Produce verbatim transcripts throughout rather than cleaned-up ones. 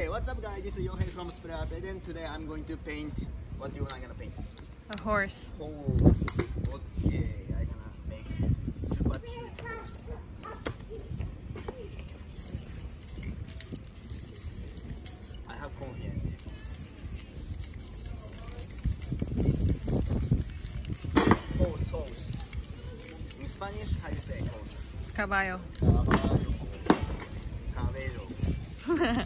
Okay, what's up guys, this is Yohei from Spray Art, and today I'm going to paint, what you I'm gonna paint? A horse. Horse. Okay, I'm gonna make super cute horse. I have confidence. Horse, horse. In Spanish, how you say horse? Caballo. Caballo. Cabello.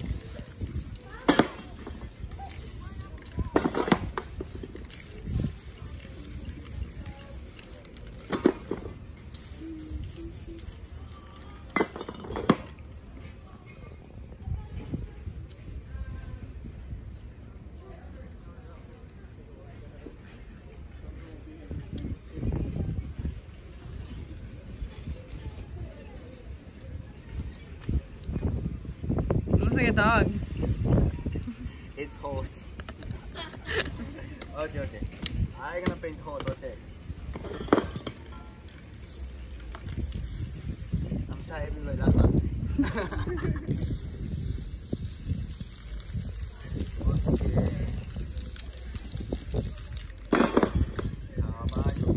Looks like a dog. It's horse. Okay, okay. I'm gonna paint horse, okay. I'm shy everywhere, that's not. Okay. Caballo.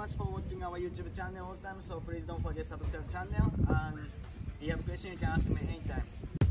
much for watching our YouTube channel all the time. So please don't forget to subscribe channel. And if you have a question, you can ask me anytime.